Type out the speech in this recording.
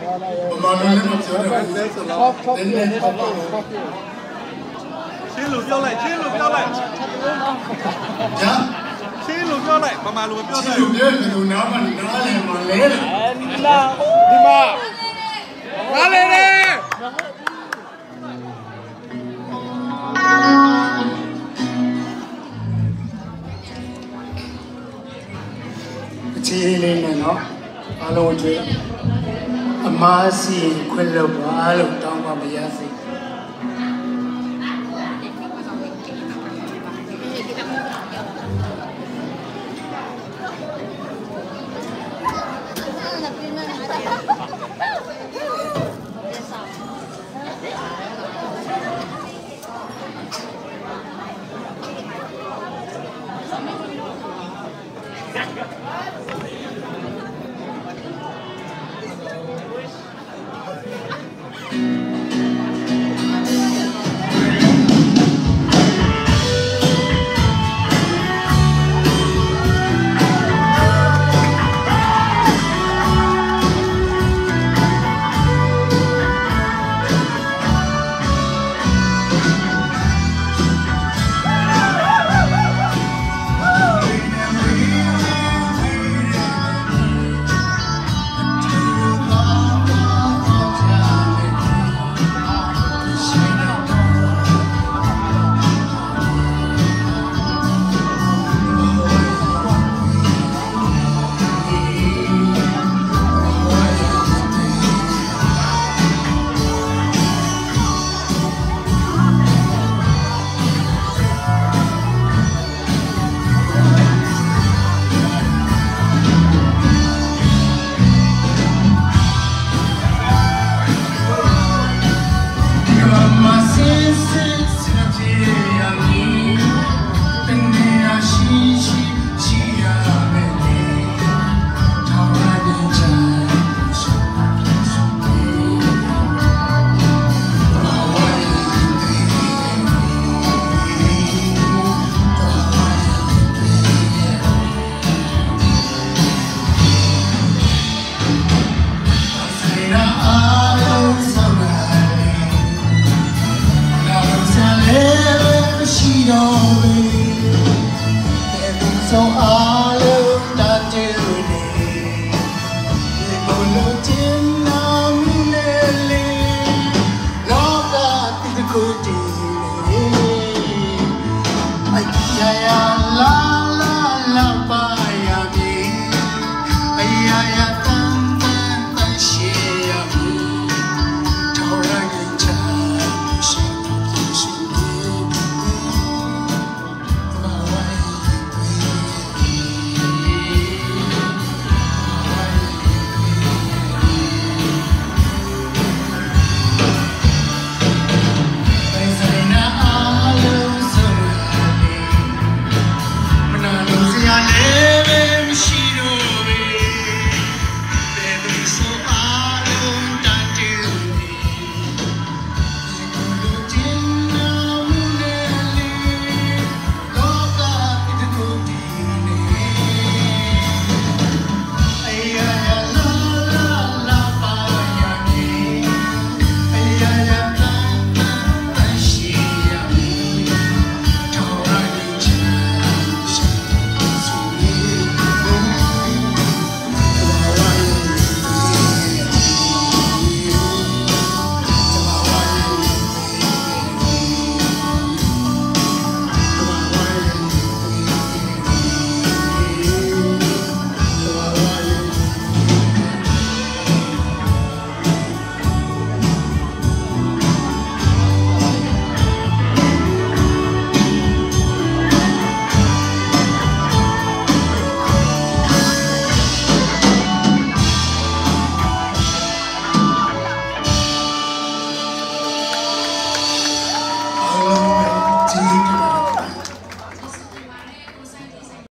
ဘာလို့လဲမပြောတော့ဘူးလဲဆိုတော့နည်းနည်းပေါ့ပေါ့ချင်းလို့ပြောလိုက်ချင်းလို့ပြောလိုက်ညာချင်းလို့ပြောလိုက်မမလိုပြောလိုက်ချင်းလို့ပြောတယ်လို့နားမနားလဲမလဲလာဒီမှာငါလေလေအခြေအနေနဲ့နော်အားလုံးတွေ့အမားစီခွင့်လို့ပါလို့တောင်းပါမရစေ I